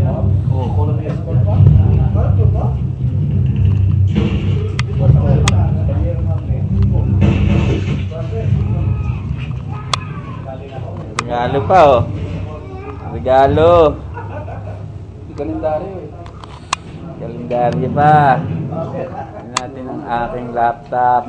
Regalo pa oh. Regalo. Kalendaryo eh. Kalendaryo pa. Tingnan natin ang aking laptop.